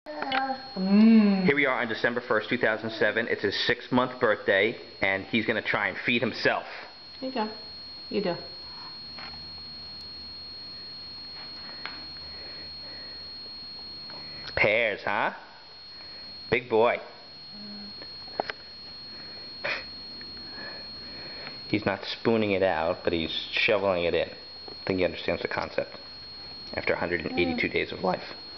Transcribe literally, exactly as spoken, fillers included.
Mm. Here we are on December first, two thousand seven. It's his six-month birthday, and he's going to try and feed himself. Here you go. You do. Pears, huh? Big boy. He's not spooning it out, but he's shoveling it in. I think he understands the concept after one hundred eighty-two days of life.